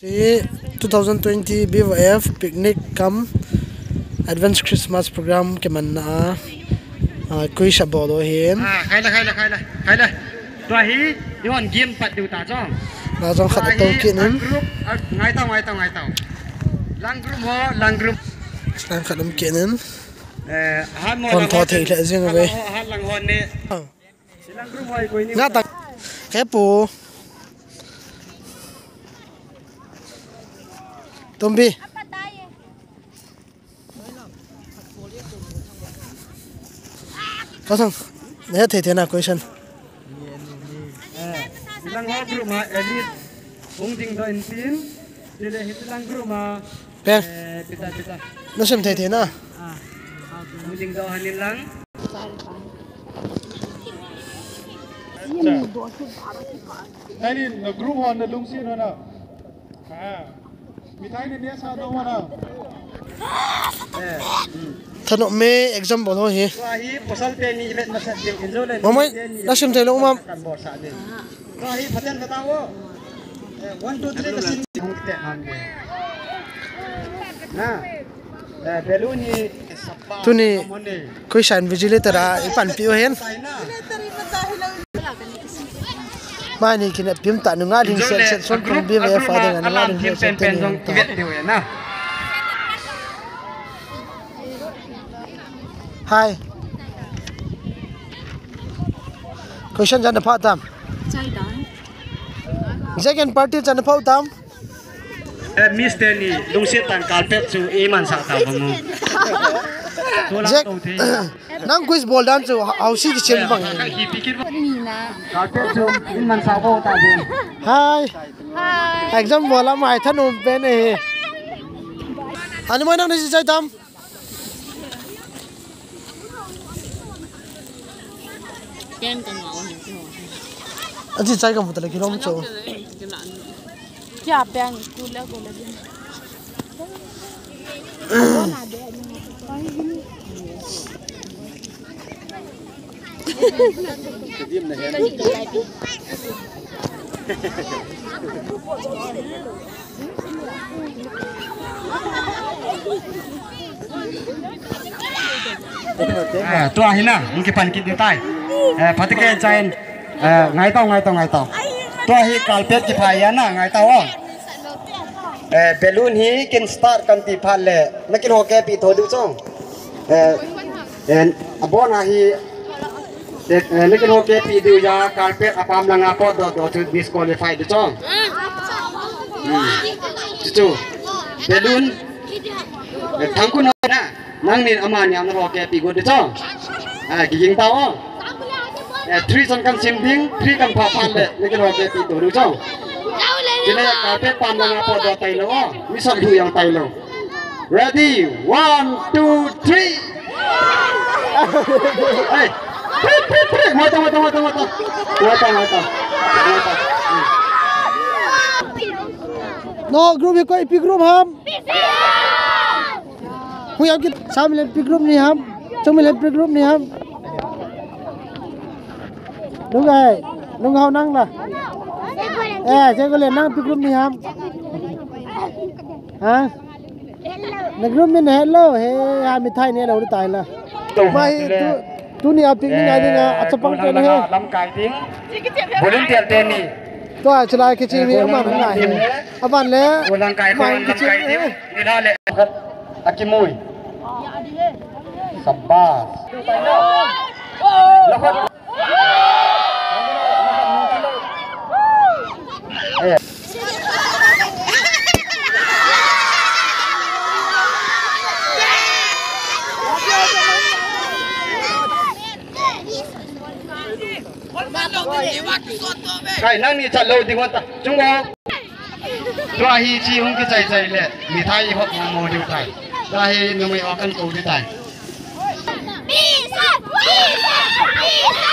2020 BYF Picnic come Advanced Christmas program ke mana kui sabolo hin khai la tua hi yon game pat du ta chong na jong khat to kinin group ngai tao lang group sang khatam kinin han mo kon tho thei le jing ave han lang hon ne lang group hoi koi ni nga tak ke pu Tumbi Kasang naya thei na question lang ho group ma edit ung ding do in tin dile hit lang group ma pe pita no sem thei na ung ding do hanin lang Tadi group ho na lungsin ho na मिठाई ने दिया सादो वाला thano me example ho hi hi posal pe ni ilet masat de injole mamai nasim thai lo mam hi phaten बताओ 1 2 3 kasin hungte hamne na balloon ni tuni koi san vigilator a ipan pi hen mani kina pim ta nu nga ding set son tum bi ve fa de nga nga ding set pen dong ivet de na hi question jan pha tam chai da second party jan pha tam miss teni lungsit tan carpet chu iman sa ta bangu Jack nang quiz ball dan chu how si chen bang ni na carpet chu iman sa bo ta ben hi exam bola mai thanu pe ne ani moi nang ni chai tam ken kan ngau ni aji chai kam putala kilom cho kya pang school la ko la tua hina mungkin pan kit tai patike chain ngai tau tua hi carpet ki phai na ngai tau balloon hi kin start kan ti phal le nakin ho ke pi tho du chong en abona hi nakin ho ke pi du ya carpet apam langa po do to disqualify du chong chu balloon thangkun na nang ni aman yang ho ke pi go du chong ki jing tao 3 son kan sim ding 3 kan pha phan le nakin ho ke pi to du chong Jadi carpet pam lang po do tay lo misal hu yang tay lo ready 1 2 3 hey mata no group hi koi pi group ham hu yang kit sam le pi group ni ham chung le pi group ni ham đúng rồi đúng hao năng là chơi có liền năng pi group ni ham hả na group ni hello he ha mi thai ne lo đi tài là mai tu ni apik ni ngai dinga achapang te he lam kai ting volunteer te ni to a chlai ke chi mi ma ngai aban le lam kai ko lam kai ting ni la le akimui sabas lakot Kai nang ni chat lo ding wa ta chung go tua hi chi hung ki chai le mi thai hok mo diu thai ta hi nu mai wa kan ko di tai